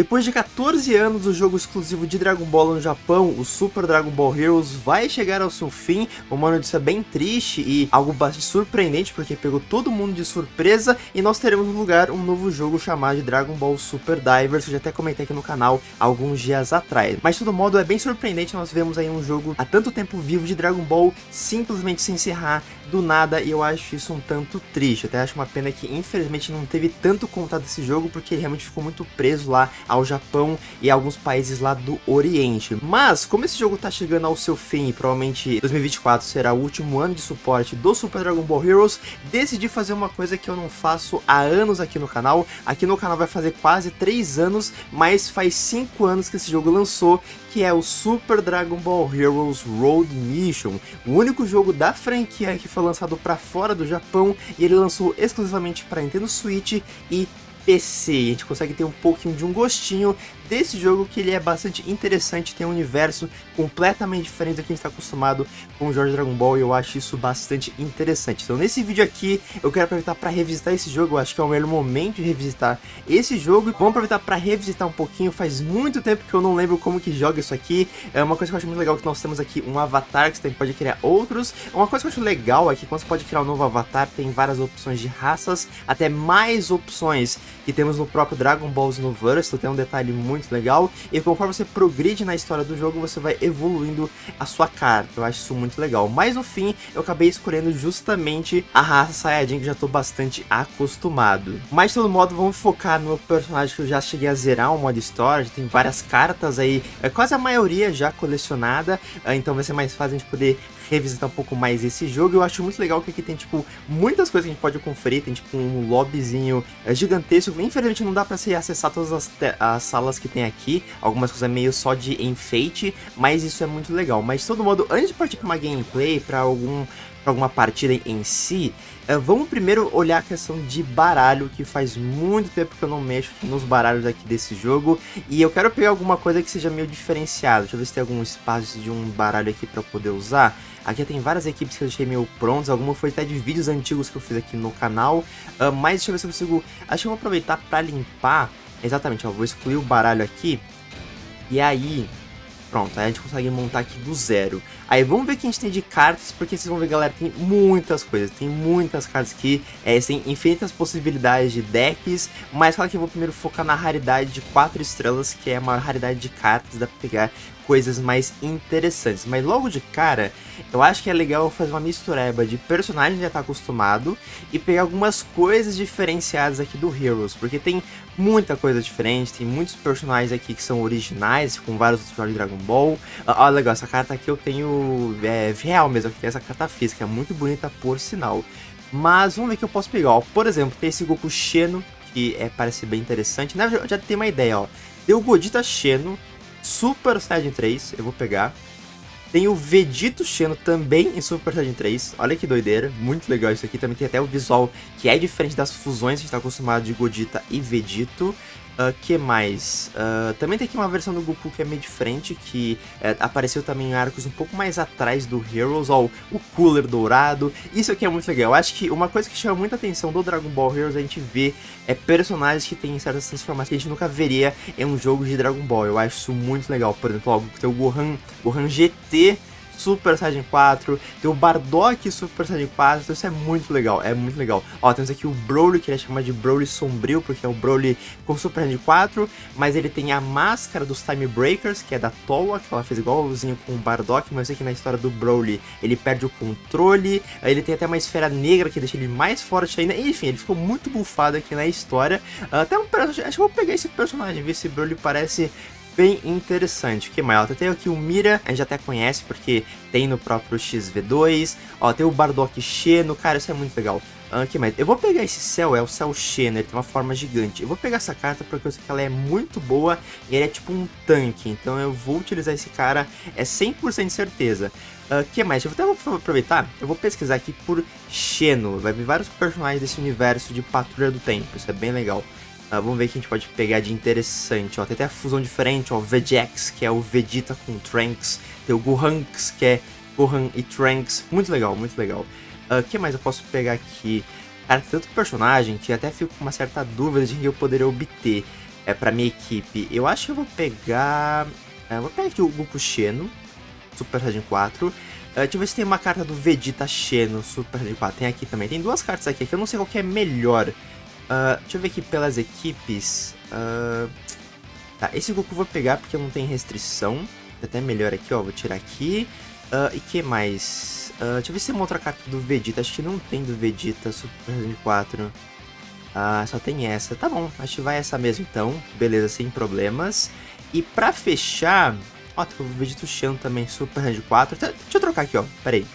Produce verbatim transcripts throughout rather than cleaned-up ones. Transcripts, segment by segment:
Depois de quatorze anos, o jogo exclusivo de Dragon Ball no Japão, o Super Dragon Ball Heroes, vai chegar ao seu fim. Uma notícia bem triste e algo bastante surpreendente, porque pegou todo mundo de surpresa, e nós teremos no lugar um novo jogo chamado de Dragon Ball Super Divers, que eu já até comentei aqui no canal alguns dias atrás. Mas de todo modo é bem surpreendente, nós vemos aí um jogo há tanto tempo vivo de Dragon Ball simplesmente se encerrar do nada, e eu acho isso um tanto triste. Eu até acho uma pena que infelizmente não teve tanto contato desse jogo, porque ele realmente ficou muito preso lá ao Japão e a alguns países lá do Oriente. Mas como esse jogo tá chegando ao seu fim e provavelmente dois mil e vinte e quatro será o último ano de suporte do Super Dragon Ball Heroes, decidi fazer uma coisa que eu não faço há anos aqui no canal. Aqui no canal vai fazer quase três anos, mas faz cinco anos que esse jogo lançou, que é o Super Dragon Ball Heroes Road Mission, o único jogo da franquia que foi lançado para fora do Japão, e ele lançou exclusivamente para Nintendo Switch e P C. A gente consegue ter um pouquinho de um gostinho desse jogo, que ele é bastante interessante, tem um universo completamente diferente do que a gente está acostumado com o Jorge Dragon Ball, e eu acho isso bastante interessante. Então nesse vídeo aqui eu quero aproveitar para revisitar esse jogo. Eu acho que é o melhor momento de revisitar esse jogo, e vamos aproveitar para revisitar um pouquinho. Faz muito tempo que eu não lembro como que joga isso aqui. É uma coisa que eu acho muito legal, que nós temos aqui um avatar, que você também pode criar outros. Uma coisa que eu acho legal é que quando você pode criar um novo avatar, tem várias opções de raças, até mais opções que temos no próprio Dragon Ball Xenoverse. Então tem um detalhe muito legal, e conforme você progride na história do jogo, você vai evoluindo a sua carta. Eu acho isso muito legal, mas no fim eu acabei escolhendo justamente a raça Saiyajin, que já estou bastante acostumado. Mas de todo modo, vamos focar no meu personagem, que eu já cheguei a zerar o modo história. Já tem várias cartas aí, é quase a maioria já colecionada, então vai ser mais fácil a gente poder revisitar um pouco mais esse jogo. Eu acho muito legal que aqui tem, tipo, muitas coisas que a gente pode conferir. Tem, tipo, um lobbyzinho gigantesco. Infelizmente não dá pra se acessar todas as, as salas que tem aqui. Algumas coisas meio só de enfeite, mas isso é muito legal. Mas de todo modo, antes de partir pra uma gameplay, pra algum... pra alguma partida em si, uh, vamos primeiro olhar a questão de baralho, que faz muito tempo que eu não mexo nos baralhos aqui desse jogo, e eu quero pegar alguma coisa que seja meio diferenciada. Deixa eu ver se tem algum espaço de um baralho aqui para poder usar. Aqui tem várias equipes que eu deixei meio prontas, alguma foi até de vídeos antigos que eu fiz aqui no canal, uh, mas deixa eu ver se eu consigo... Acho que eu vou aproveitar para limpar. Exatamente, ó, vou excluir o baralho aqui, e aí... Pronto, aí a gente consegue montar aqui do zero. Aí vamos ver o que a gente tem de cartas, porque vocês vão ver, galera, tem muitas coisas. Tem muitas cartas aqui, é, tem infinitas possibilidades de decks. Mas claro que eu vou primeiro focar na raridade de quatro estrelas, que é uma raridade de cartas, dá pra pegar coisas mais interessantes. Mas logo de cara, eu acho que é legal fazer uma mistureba de personagens que já tá acostumado e pegar algumas coisas diferenciadas aqui do Heroes, porque tem muita coisa diferente, tem muitos personagens aqui que são originais, com vários outros jogos de Dragon Ball. Ó, legal, essa carta aqui eu tenho é, real mesmo, aqui tem essa carta física, é muito bonita por sinal. Mas vamos ver o que eu posso pegar, ó. Por exemplo, tem esse Goku Xeno, que é, parece bem interessante. Na verdade, já tem uma ideia, ó. Tem o Godita Xeno, Super Saiyajin três, eu vou pegar. Tem o Vegito Xeno também em Super Saiyajin três. Olha que doideira, muito legal isso aqui. Também tem até o visual que é diferente das fusões que a gente está acostumado de Godita e Vegito. Uh, que mais? Uh, também tem aqui uma versão do Goku que é meio diferente, que uh, apareceu também em arcos um pouco mais atrás do Heroes. Ó, o Cooler dourado. Isso aqui é muito legal. Eu acho que uma coisa que chama muita atenção do Dragon Ball Heroes, a gente vê é, personagens que tem certas transformações que a gente nunca veria em um jogo de Dragon Ball. Eu acho isso muito legal. Por exemplo, ó, tem o Gohan, Gohan G T Super Saiyajin quatro, tem o Bardock Super Saiyajin quatro, então isso é muito legal, é muito legal. Ó, temos aqui o Broly, que ele é chamado de Broly sombrio, porque é o Broly com Super Saiyajin quatro, mas ele tem a máscara dos Time Breakers, que é da Towa, que ela fez igualzinho com o Bardock, mas eu sei que na história do Broly ele perde o controle, ele tem até uma esfera negra que deixa ele mais forte ainda, enfim, ele ficou muito bufado aqui na história. Até um personagem, acho que eu vou pegar esse personagem, ver se Broly parece bem interessante. O que mais? Tem aqui o Mira, a gente até conhece porque tem no próprio X V dois. Ó, tem o Bardock Xeno, cara, isso é muito legal. O uh, que mais? Eu vou pegar esse Cell, é o Cell Xeno, ele tem uma forma gigante. Eu vou pegar essa carta porque eu sei que ela é muito boa e ele é tipo um tanque, então eu vou utilizar esse cara, é cem por cento de certeza. O uh, que mais? Eu até vou aproveitar, eu vou pesquisar aqui por Xeno, vai vir vários personagens desse universo de Patrulha do Tempo, isso é bem legal. Uh, vamos ver o que a gente pode pegar de interessante, ó. Tem até a fusão diferente, ó. O Vegex, que é o Vegeta com Trunks. Tem o Gohanks, que é Gohan e Trunks. Muito legal, muito legal. O uh, que mais eu posso pegar aqui? Cara, tem tanto personagem que até fico com uma certa dúvida de que eu poderia obter. é, pra minha equipe, eu acho que eu vou pegar... É, vou pegar aqui o Goku Xeno, Super Saiyajin quatro. Uh, deixa eu ver se tem uma carta do Vegeta Xeno, Super Saiyajin quatro. Tem aqui também. Tem duas cartas aqui que eu não sei qual que é melhor. Uh, deixa eu ver aqui pelas equipes. Uh, tá, esse Goku eu vou pegar porque não tem restrição. Até melhor aqui, ó. Vou tirar aqui. Uh, e que mais? Uh, deixa eu ver se tem uma outra carta do Vegeta. Acho que não tem do Vegeta Super Saiyajin quatro. Ah, só tem essa. Tá bom, acho que vai essa mesmo então. Beleza, sem problemas. E pra fechar... Ó, tem o Vegeta Xeno também, Super Saiyajin quatro. Deixa eu trocar aqui, ó. Pera aí.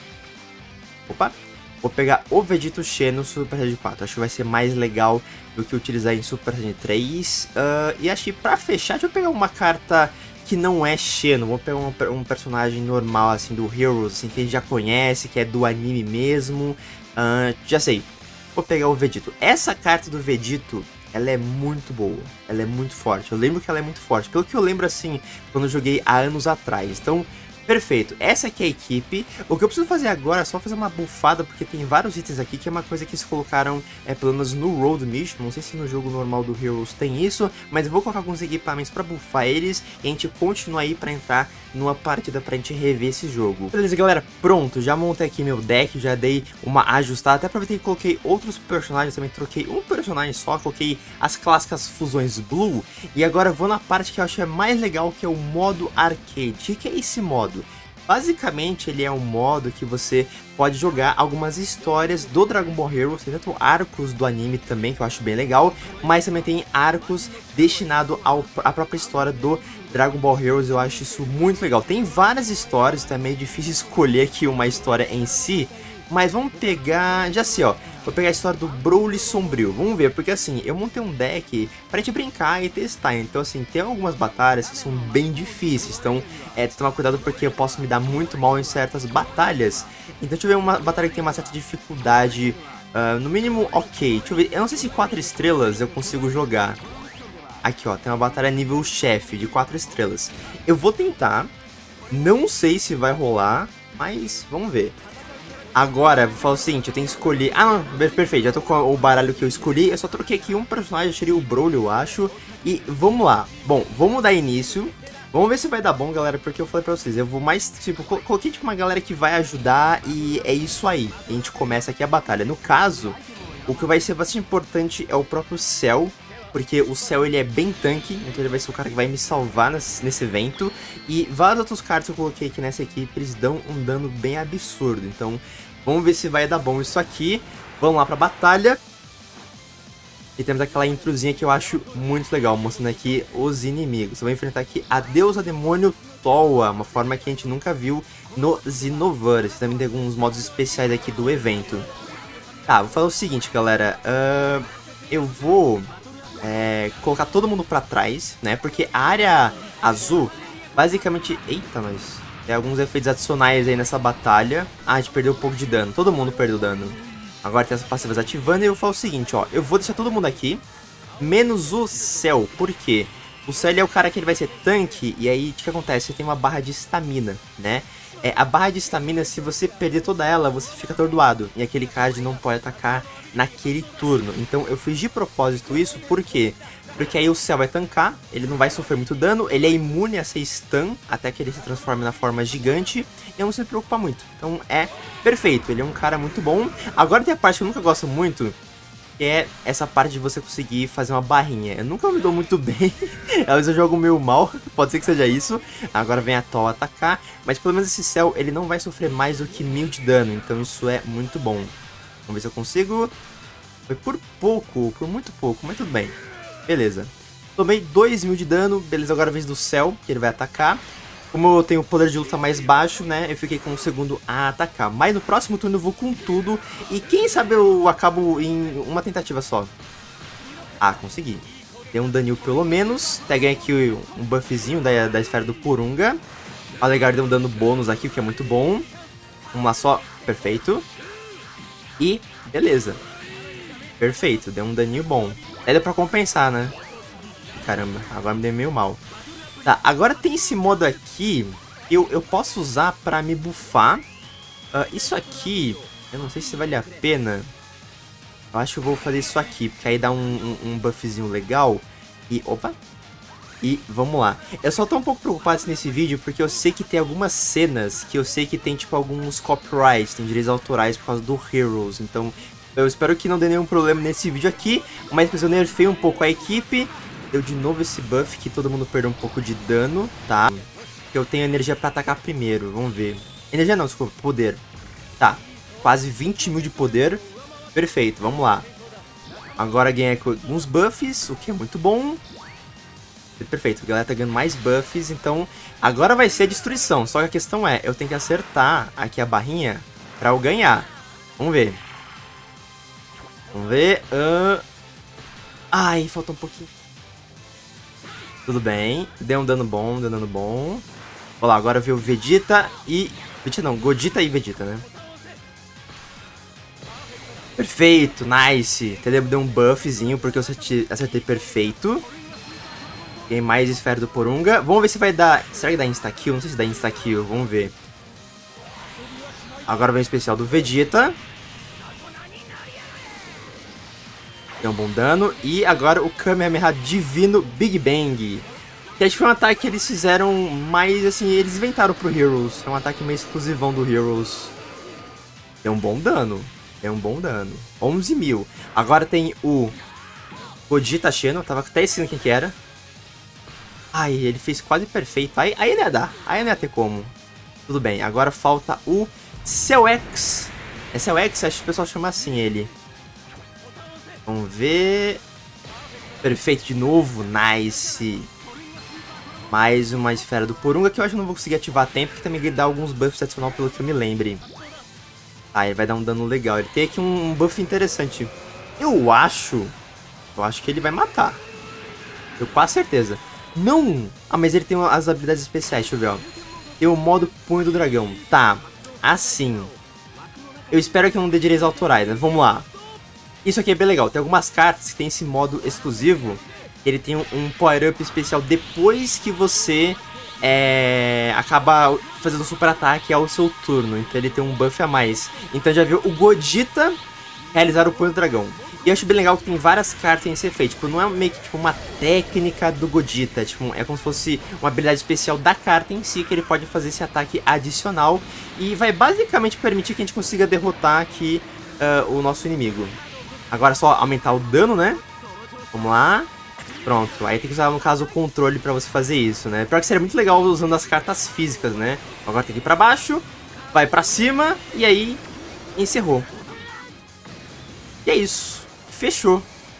Opa. Vou pegar o Vegeta Xeno Super Saiyajin quatro. Acho que vai ser mais legal do que utilizar em Super Saiyajin três. Uh, e acho que pra fechar, deixa eu pegar uma carta que não é Xeno. Vou pegar um, um personagem normal, assim, do Heroes, assim, que a gente já conhece, que é do anime mesmo. Uh, já sei. Vou pegar o Vegito. Essa carta do Vegito, ela é muito boa. Ela é muito forte. Eu lembro que ela é muito forte. Pelo que eu lembro, assim, quando eu joguei há anos atrás. Então, perfeito. Essa aqui é a equipe. O que eu preciso fazer agora é só fazer uma bufada, porque tem vários itens aqui, que é uma coisa que eles colocaram, é, pelo menos no Road Mission. Não sei se no jogo normal do Heroes tem isso, mas eu vou colocar alguns equipamentos pra bufar eles, e a gente continua aí pra entrar numa partida pra gente rever esse jogo. Beleza, galera, pronto. Já montei aqui meu deck, já dei uma ajustada. Até aproveitei e coloquei outros personagens, também troquei um personagem só, coloquei as clássicas fusões Blue. E agora eu vou na parte que eu acho é mais legal, que é o modo arcade. O que é esse modo? Basicamente, ele é um modo que você pode jogar algumas histórias do Dragon Ball Heroes, tem tanto arcos do anime também, que eu acho bem legal, mas também tem arcos destinados à própria história do Dragon Ball Heroes. Eu acho isso muito legal. Tem várias histórias, então é meio difícil escolher aqui uma história em si, mas vamos pegar, já sei, ó, vou pegar a história do Broly Sombrio, vamos ver, porque assim, eu montei um deck pra gente brincar e testar, então assim, tem algumas batalhas que são bem difíceis, então é, tem que tomar cuidado porque eu posso me dar muito mal em certas batalhas, então deixa eu ver uma batalha que tem uma certa dificuldade, uh, no mínimo ok, deixa eu ver, eu não sei se quatro estrelas eu consigo jogar, aqui ó, tem uma batalha nível chefe de quatro estrelas, eu vou tentar, não sei se vai rolar, mas vamos ver. Agora, vou falar o seguinte, eu tenho que escolher... Ah, não, perfeito, já tô com o baralho que eu escolhi. Eu só troquei aqui um personagem, eu tirei o Broly, eu acho. E vamos lá. Bom, vamos dar início. Vamos ver se vai dar bom, galera, porque eu falei pra vocês. Eu vou mais, tipo, coloquei tipo uma galera que vai ajudar e é isso aí. A gente começa aqui a batalha. No caso, o que vai ser bastante importante é o próprio Cell. Porque o Cell, ele é bem tanque, então ele vai ser o cara que vai me salvar nesse, nesse evento. E vários outros caras que eu coloquei aqui nessa equipe, eles dão um dano bem absurdo. Então, vamos ver se vai dar bom isso aqui. Vamos lá pra batalha. E temos aquela introzinha que eu acho muito legal, mostrando aqui os inimigos. Eu vou enfrentar aqui a deusa demônio Towa, uma forma que a gente nunca viu no Xenoverse. Também tem alguns modos especiais aqui do evento. Tá, vou falar o seguinte, galera. Uh, eu vou... É, colocar todo mundo pra trás, né? Porque a área azul, basicamente... Eita, nós... Tem alguns efeitos adicionais aí nessa batalha. Ah, a gente perdeu um pouco de dano. Todo mundo perdeu dano. Agora tem as passivas ativando e eu falo o seguinte, ó. Eu vou deixar todo mundo aqui, menos o Cell. Por quê? O Cell ele é o cara que ele vai ser tanque. E aí, o que acontece? Você tem uma barra de estamina, né? É, a barra de estamina, se você perder toda ela, você fica atordoado. E aquele card não pode atacar naquele turno. Então eu fiz de propósito isso, por quê? Porque aí o Cell vai tancar, ele não vai sofrer muito dano, ele é imune a ser stun, até que ele se transforme na forma gigante, e não se preocupa muito. Então é perfeito, ele é um cara muito bom. Agora tem a parte que eu nunca gosto muito, que é essa parte de você conseguir fazer uma barrinha. Eu nunca me dou muito bem, às vezes eu jogo meio mal, pode ser que seja isso. Agora vem a Towa atacar, mas pelo menos esse Cell, ele não vai sofrer mais do que mil de dano, então isso é muito bom. Vamos ver se eu consigo. Foi por pouco, por muito pouco, mas tudo bem. Beleza. Tomei dois mil de dano, beleza, agora é a vez do Cell, que ele vai atacar. Como eu tenho o poder de luta mais baixo, né, eu fiquei com o segundo a atacar. Mas no próximo turno eu vou com tudo. E quem sabe eu acabo em uma tentativa só. Ah, consegui. Deu um daninho pelo menos. Até ganhei aqui um buffzinho da, da esfera do Porunga. O Legar deu um dano bônus aqui, o que é muito bom. Vamos lá só, perfeito. E beleza. Perfeito, deu um daninho bom. Aí deu pra compensar, né? Caramba, agora me deu meio mal. Tá, agora tem esse modo aqui que eu, eu posso usar pra me buffar. Uh, isso aqui, eu não sei se vale a pena. Eu acho que eu vou fazer isso aqui, porque aí dá um, um, um buffzinho legal. E, opa. E vamos lá. Eu só tô um pouco preocupado nesse vídeo porque eu sei que tem algumas cenas que eu sei que tem, tipo, alguns copyrights, tem direitos autorais por causa do Heroes. Então, eu espero que não dê nenhum problema nesse vídeo aqui. Mas eu nerfei um pouco a equipe. Deu de novo esse buff que todo mundo perdeu um pouco de dano, tá? Eu tenho energia pra atacar primeiro, vamos ver. Energia não, desculpa, poder. Tá, quase vinte mil de poder. Perfeito, vamos lá. Agora ganhei alguns buffs, o que é muito bom. Perfeito, a galera tá ganhando mais buffs, então agora vai ser a destruição. Só que a questão é, eu tenho que acertar aqui a barrinha pra eu ganhar. Vamos ver. Vamos ver. Uh... Ai, faltou um pouquinho. Tudo bem, deu um dano bom, deu um dano bom. Olha lá, agora veio o Vegeta e... Vegeta não, Godita e Vegeta, né? Perfeito, nice. Entendeu? Deu um buffzinho porque eu acertei, acertei perfeito. Tem mais esfera do Porunga. Vamos ver se vai dar... Será que dá insta-kill? Não sei se dá insta-kill, vamos ver. Agora vem o especial do Vegeta. Deu um bom dano. E agora o Kamehameha Divino Big Bang. Que acho que foi um ataque que eles fizeram mais, assim, eles inventaram pro Heroes. É um ataque meio exclusivão do Heroes. Deu um bom dano. Deu um bom dano. onze mil. Agora tem o Godita Xeno. Tava até esquecendo quem que era. Ai, ele fez quase perfeito. Aí, aí não ia dar. Aí não ia ter como. Tudo bem. Agora falta o Cell-X. É Cell-X? Acho que o pessoal chama assim ele. Vamos ver. Perfeito de novo. Nice. Mais uma esfera do Porunga, que eu acho que não vou conseguir ativar a tempo, porque também ele dá alguns buffs adicionais pelo que eu me lembre. Ah, ele vai dar um dano legal. Ele tem aqui um buff interessante. Eu acho... Eu acho que ele vai matar. Eu quase certeza. Não! Ah, mas ele tem as habilidades especiais, deixa eu ver, ó. Tem o modo Punho do Dragão. Tá, assim. Eu espero que não dê direitos autorais, né? Vamos lá. Isso aqui é bem legal. Tem algumas cartas que tem esse modo exclusivo. Ele tem um, um power-up especial depois que você é, acaba fazendo um super ataque ao seu turno. Então ele tem um buff a mais. Então já viu o Godita realizar o Punho do Dragão. E eu acho bem legal que tem várias cartas nesse efeito. Tipo, não é meio que tipo, uma técnica do Godita. Tipo, é como se fosse uma habilidade especial da carta em si, que ele pode fazer esse ataque adicional. E vai basicamente permitir que a gente consiga derrotar aqui uh, o nosso inimigo. Agora é só aumentar o dano, né? Vamos lá. Pronto, aí tem que usar, no caso, o controle pra você fazer isso, né? Pior que seria muito legal usando as cartas físicas, né? Agora tem que ir pra baixo, vai pra cima, e aí encerrou. E é isso. Fechou.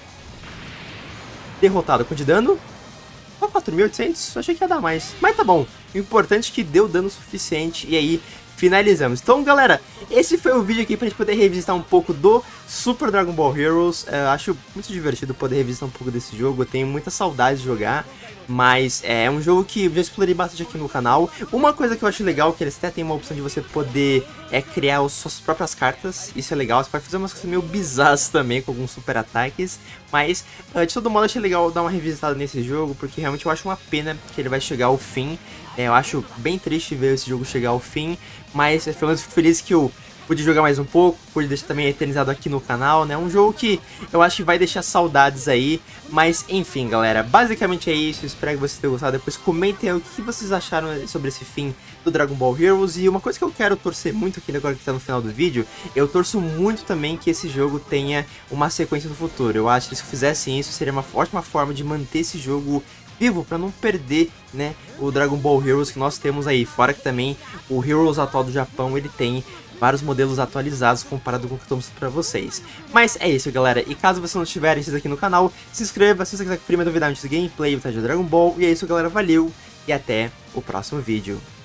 Derrotado com de dano. Só quatro mil e oitocentos? Eu achei que ia dar mais. Mas tá bom. O importante é que deu dano suficiente, e aí finalizamos. Então, galera, esse foi o vídeo aqui pra gente poder revisitar um pouco do Super Dragon Ball Heroes. Eu acho muito divertido poder revisitar um pouco desse jogo. Eu tenho muita saudade de jogar, mas é um jogo que eu já explorei bastante aqui no canal. Uma coisa que eu acho legal é que eles até tem uma opção de você poder é, criar as suas próprias cartas. Isso é legal, você pode fazer umas coisas meio bizarras também com alguns super ataques. Mas, de todo modo, eu achei legal dar uma revisitada nesse jogo, porque realmente eu acho uma pena que ele vai chegar ao fim. É, eu acho bem triste ver esse jogo chegar ao fim, mas pelo menos fico feliz que eu pude jogar mais um pouco, pude deixar também eternizado aqui no canal, né? Um jogo que eu acho que vai deixar saudades aí, mas enfim, galera, basicamente é isso. Espero que vocês tenham gostado. Depois comentem aí o que vocês acharam sobre esse fim do Dragon Ball Heroes. E uma coisa que eu quero torcer muito aqui agora que tá no final do vídeo, eu torço muito também que esse jogo tenha uma sequência no futuro. Eu acho que se fizessem isso, seria uma ótima forma de manter esse jogo vivo, para não perder, né, o Dragon Ball Heroes que nós temos aí. Fora que também o Heroes atual do Japão, ele tem vários modelos atualizados comparado com o que eu tô mostrando pra vocês. Mas é isso, galera, e caso você não estiver inscrito aqui no canal, se inscreva, se você quiser conferir minha novidade de gameplay, de Dragon Ball. E é isso, galera, valeu e até o próximo vídeo.